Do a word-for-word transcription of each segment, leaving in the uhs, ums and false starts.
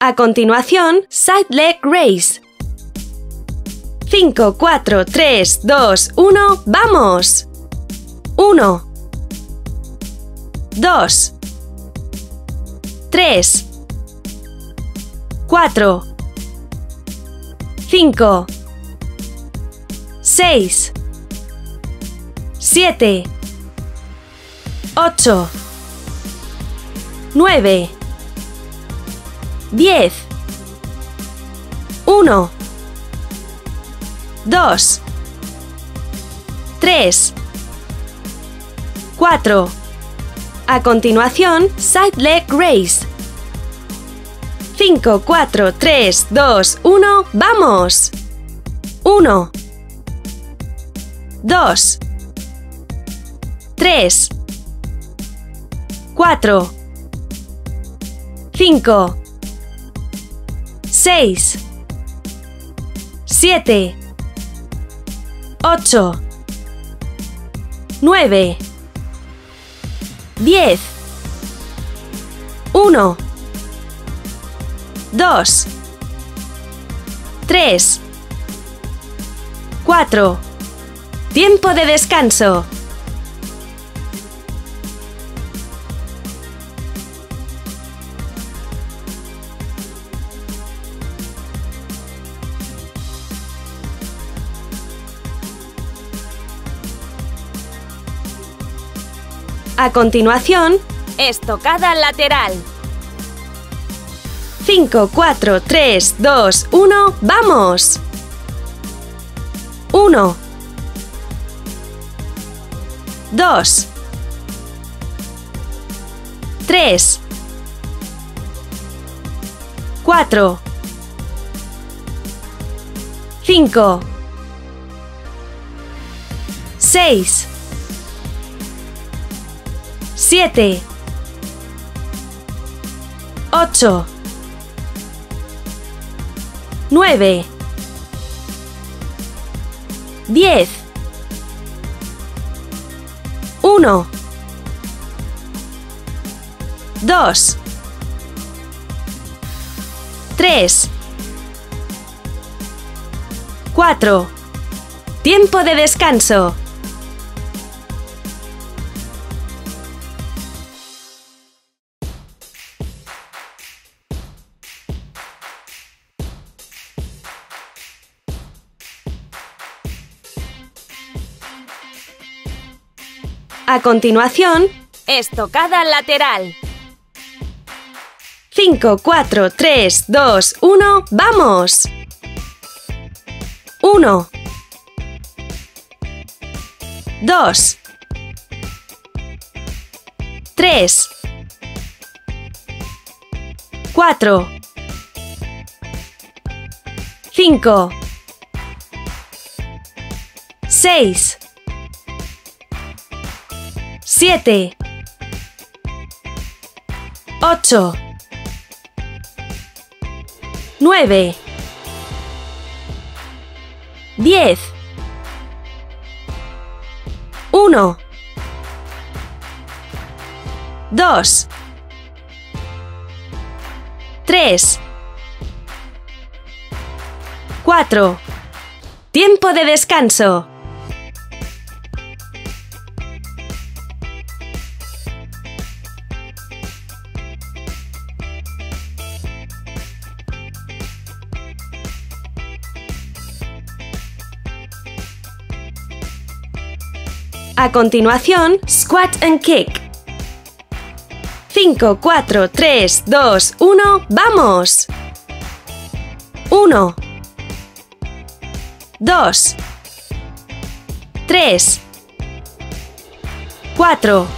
A continuación, side leg raise. cinco, cuatro, tres, dos, uno, ¡vamos! uno, dos, tres, cuatro, cinco, seis, siete, ocho, nueve, diez, uno, dos, tres, cuatro. A continuación, side leg raise. cinco, cuatro, tres, dos, uno, ¡vamos! uno, dos, tres, cuatro, cinco, seis, siete, ocho, nueve, diez, uno, dos, tres, cuatro. Tiempo de descanso. A continuación, estocada lateral. cinco, cuatro, tres, dos, uno, ¡vamos! uno, dos, tres, cuatro, cinco, seis, siete, ocho, nueve, diez, uno, dos, tres, cuatro. Tiempo de descanso. A continuación, estocada lateral. cinco, cuatro, tres, dos, uno, ¡vamos! uno, dos, tres, cuatro, cinco, seis, siete, ocho, nueve, diez, uno, dos, tres, cuatro. Tiempo de descanso. A continuación, squat and kick. cinco, cuatro, tres, dos, uno, ¡vamos! uno, dos, tres, cuatro,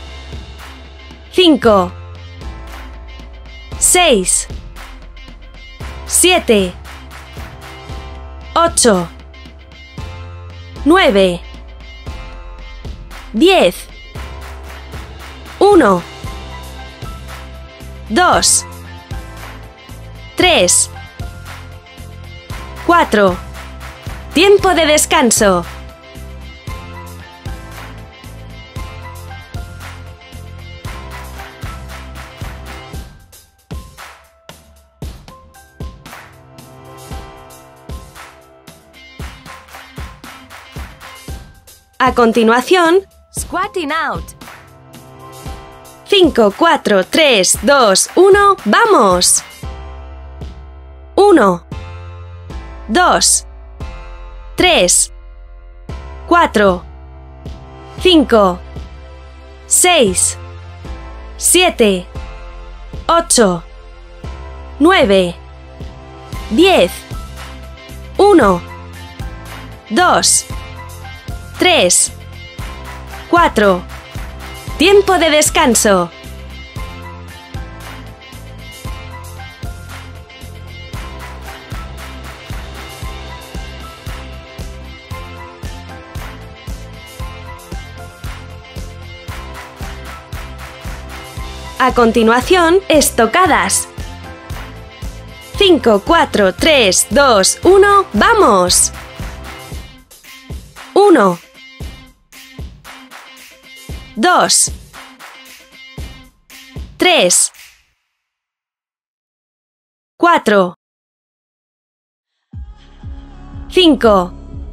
cinco, seis, siete, ocho, nueve, diez, uno, dos, tres, cuatro. Tiempo de descanso. A continuación, Squatting out. cinco, cuatro, tres, dos, uno, ¡vamos! uno, dos, tres, cuatro, cinco, seis, siete, ocho, nueve, diez, uno, dos, tres, cuatro. Tiempo de descanso. A continuación, estocadas. cinco, cuatro, tres, dos, uno, ¡vamos! uno, dos, tres, cuatro, cinco,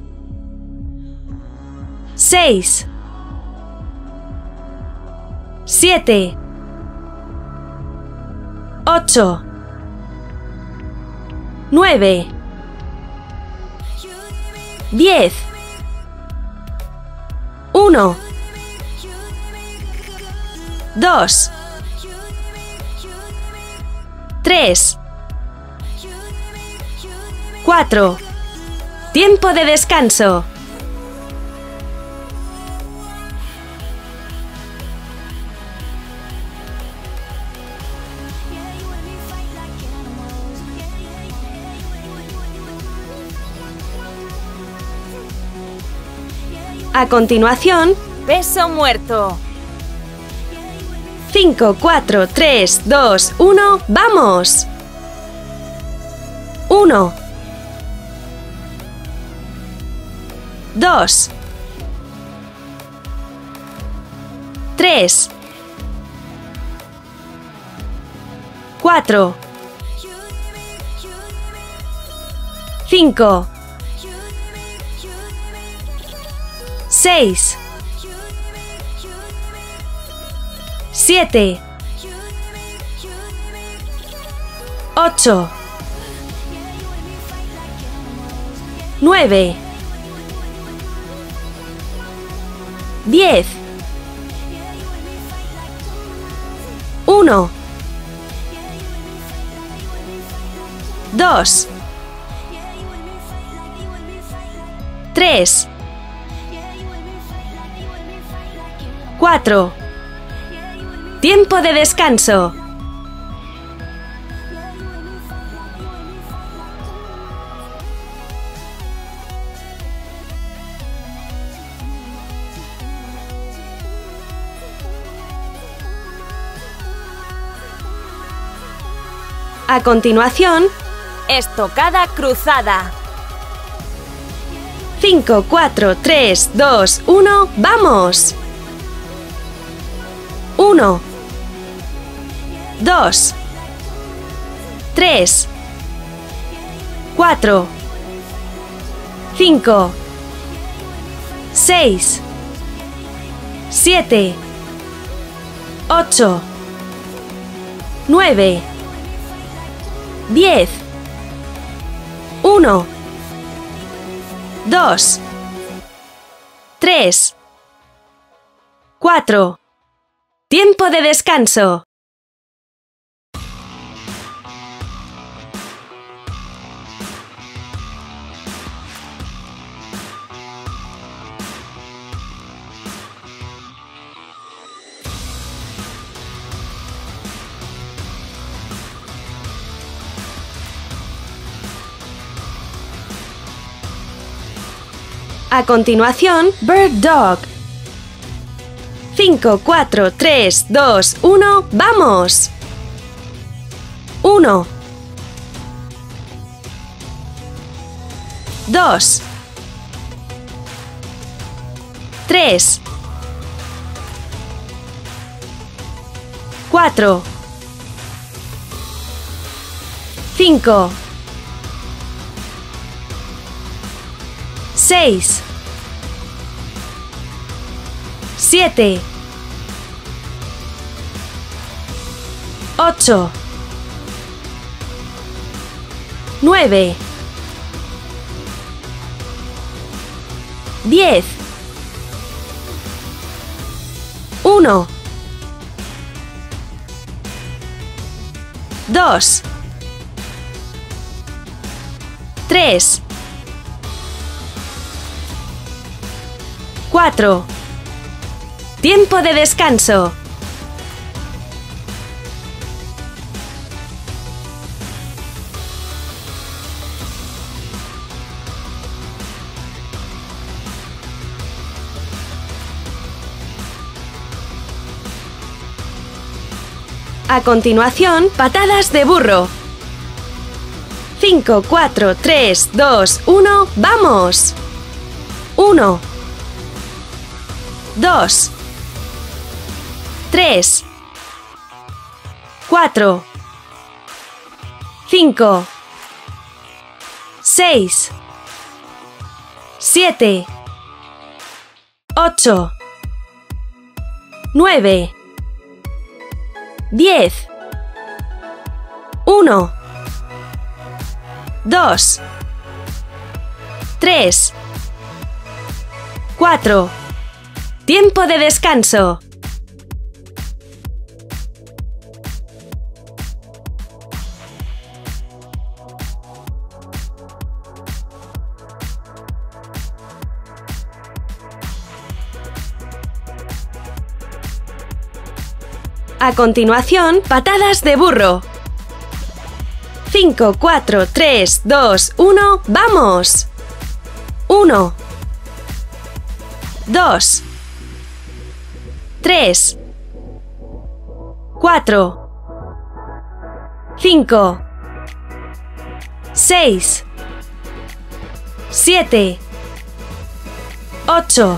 seis, siete, ocho, nueve, diez, uno, dos, tres, cuatro. Tiempo de descanso. A continuación, Peso muerto. cinco, cuatro, tres, dos, uno, ¡vamos! uno, dos, tres, cuatro, cinco, seis, siete, ocho, nueve, diez, uno, dos, tres, cuatro. Tiempo de descanso. A continuación, Estocada cruzada. cinco, cuatro, tres, dos, uno, ¡vamos! uno, dos, tres, cuatro, cinco, seis, siete, ocho, nueve, diez, uno, dos, tres, cuatro. Tiempo de descanso. A continuación, Bird Dog. cinco, cuatro, tres, dos, uno, ¡vamos! uno, dos, tres, cuatro, cinco, seis, siete, ocho, nueve, diez, uno, dos, tres, cuatro. Tiempo de descanso. A continuación, patadas de burro. cinco, cuatro, tres, dos, uno, ¡vamos! uno, dos, tres, cuatro, cinco, seis, siete, ocho, nueve, diez, uno, dos, tres, cuatro. Tiempo de descanso. A continuación, patadas de burro. cinco, cuatro, tres, dos, uno, ¡vamos! uno, dos, tres, cuatro, cinco, seis, siete, ocho,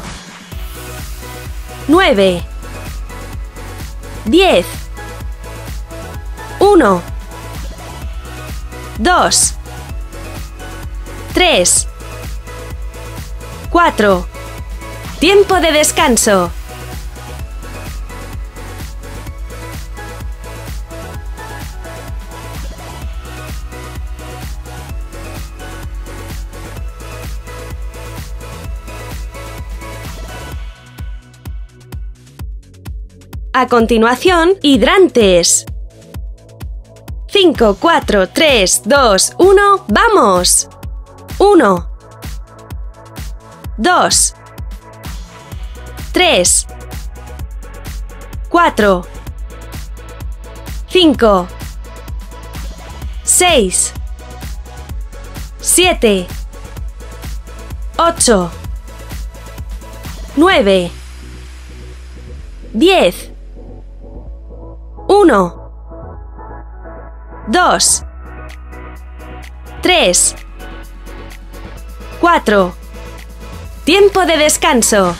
nueve, diez, uno, dos, tres, cuatro. Tiempo de descanso. A continuación, hidrantes. cinco, cuatro, tres, dos, uno, ¡vamos! uno, dos, tres, cuatro, cinco, seis, siete, ocho, nueve, diez, uno, dos, tres, cuatro. Tiempo de descanso.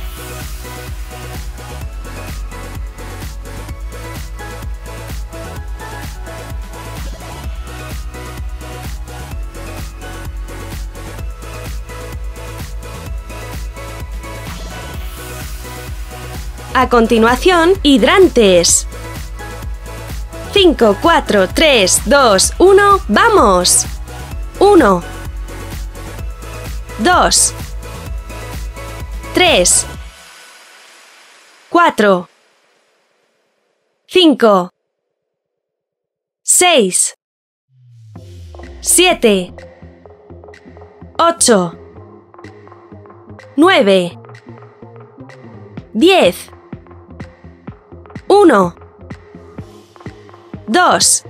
A continuación, hidrantes. cinco, cuatro, tres, dos, uno, ¡vamos! uno, dos, tres, cuatro, cinco, seis, siete, ocho, nueve, diez, uno, dos,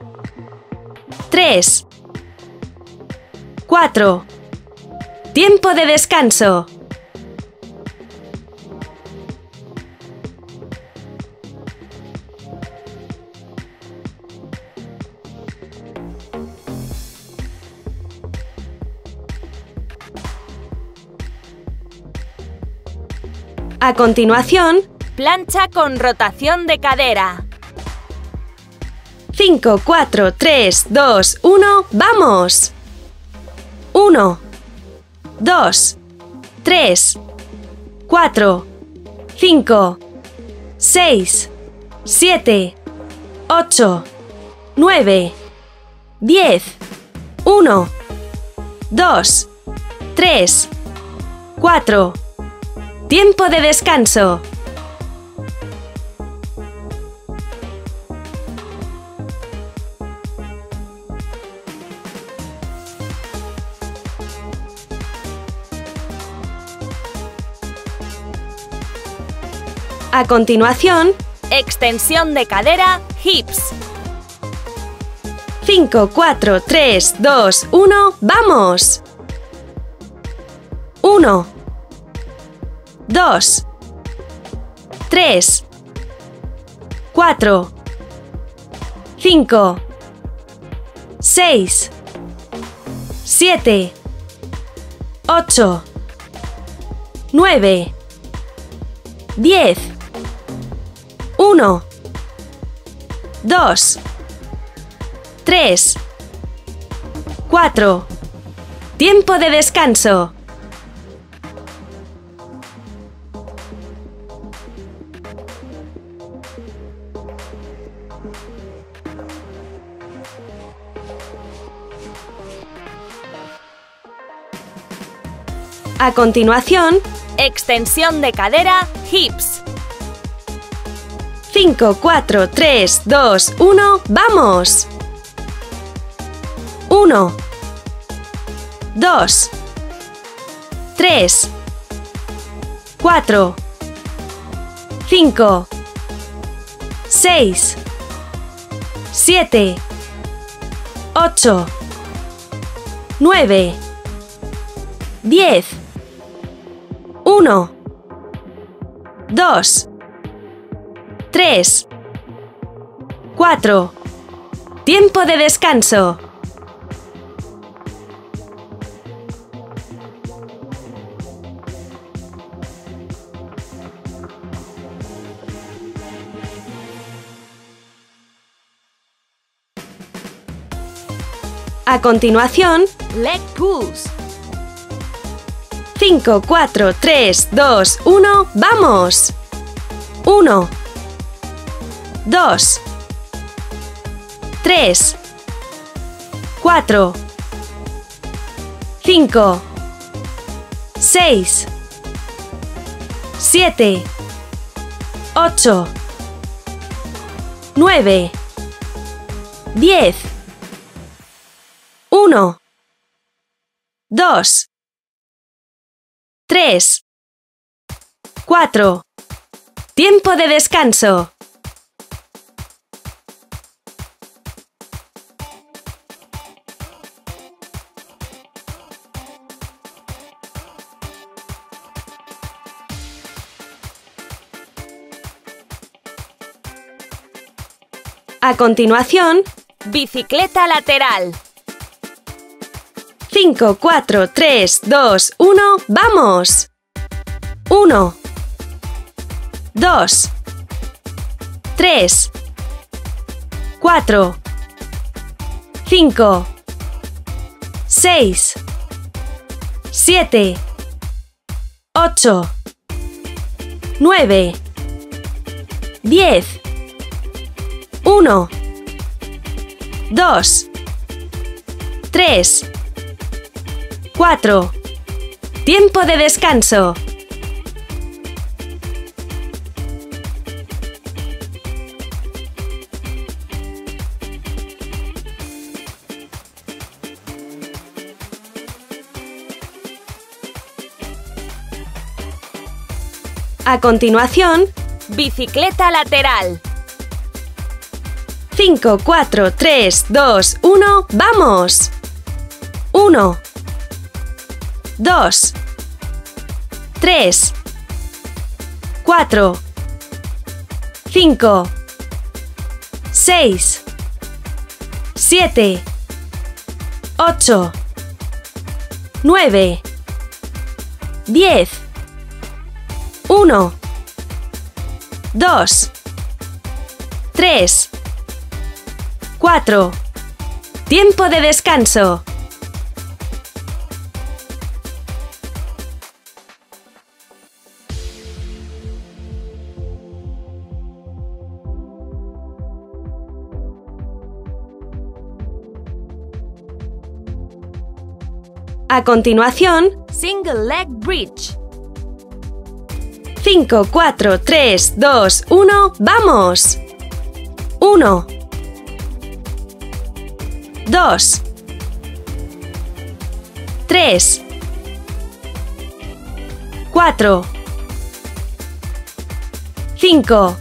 tres, cuatro. Tiempo de descanso. A continuación, plancha con rotación de cadera. cinco, cuatro, tres, dos, uno, ¡vamos! uno, dos, tres, cuatro, cinco, seis, siete, ocho, nueve, diez, uno, dos, tres, cuatro. Tiempo de descanso. A continuación, extensión de cadera, hips. cinco, cuatro, tres, dos, uno, ¡vamos! uno, dos, tres, cuatro, cinco, seis, siete, ocho, nueve, diez, uno, dos, tres, cuatro. Tiempo de descanso. A continuación, extensión de cadera, hips. cinco, cuatro, tres, dos, uno, ¡vamos! uno, dos, tres, cuatro, cinco, seis, siete, ocho, nueve, diez, uno, dos, tres, cuatro. Tiempo de descanso. A continuación, leg pulls. cinco, cuatro, tres, dos, uno, ¡vamos! uno, dos, tres, cuatro, cinco, seis, siete, ocho, nueve, diez, uno, dos, tres, cuatro. Tiempo de descanso. A continuación, bicicleta lateral. cinco, cuatro, tres, dos, uno, ¡vamos! uno, dos, tres, cuatro, cinco, seis, siete, ocho, nueve, diez, uno, dos, tres, cuatro. Tiempo de descanso. A continuación, bicicleta lateral. cinco, cuatro, tres, dos, uno, ¡vamos! uno, dos, tres, cuatro, cinco, seis, siete, ocho, nueve, diez, uno, dos, tres, cuatro. Tiempo de descanso. A continuación, Single leg bridge. cinco, cuatro, tres, dos, uno, ¡vamos! uno, dos, tres, cuatro, cinco,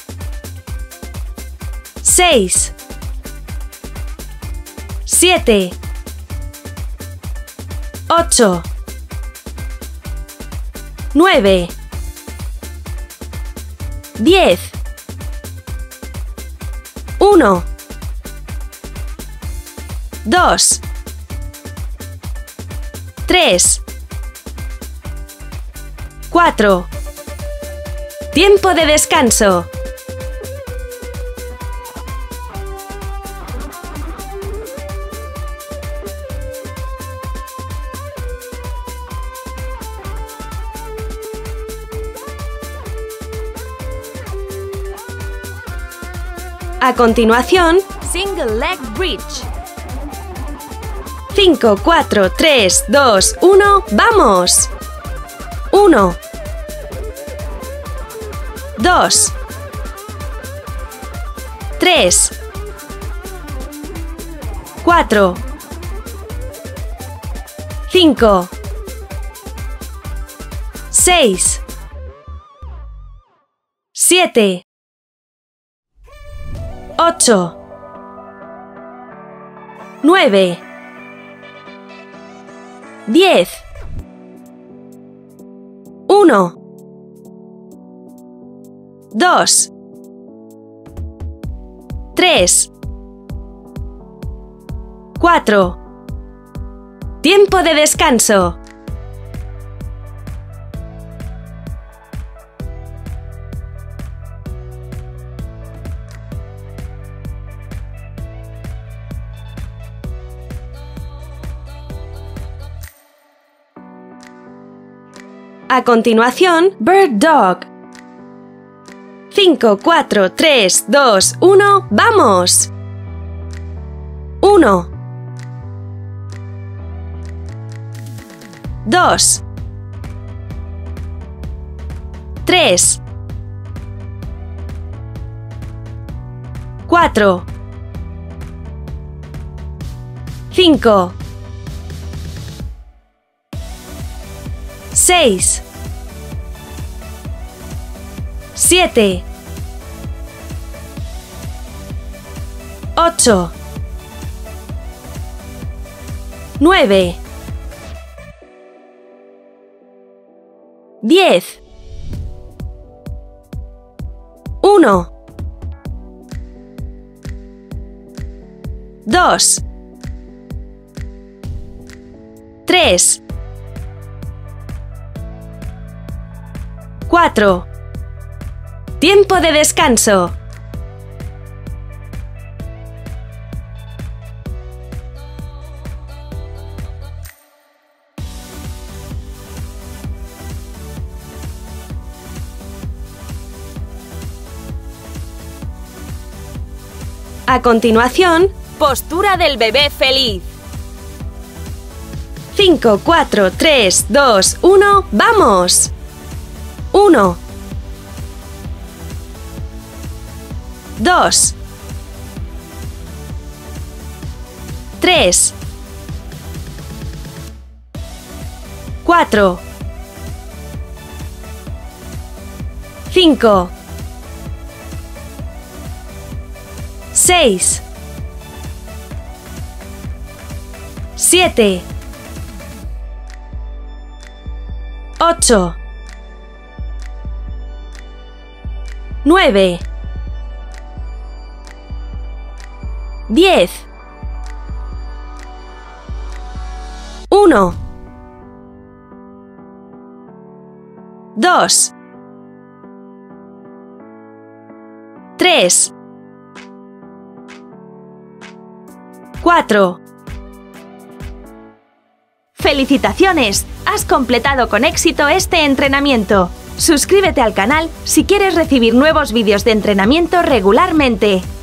seis, siete, ocho, nueve, diez, uno, dos, tres, cuatro. Tiempo de descanso. A continuación, Single leg bridge. cinco, cuatro, tres, dos, uno, ¡vamos! uno, dos, tres, cuatro, cinco, seis, siete, ocho, nueve, diez, uno, dos, tres, cuatro. Tiempo de descanso. A continuación, Bird Dog. cinco, cuatro, tres, dos, uno, ¡vamos! uno, dos, tres, cuatro, cinco, seis, siete, ocho, nueve, diez, uno, dos, tres, cuatro. Tiempo de descanso. A continuación, Postura del bebé feliz. cinco, cuatro, tres, dos, uno, ¡vamos! uno, dos, tres, cuatro, cinco, seis, siete, ocho, nueve, diez, uno, dos, tres, cuatro. ¡Felicitaciones! Has completado con éxito este entrenamiento. Suscríbete al canal si quieres recibir nuevos vídeos de entrenamiento regularmente.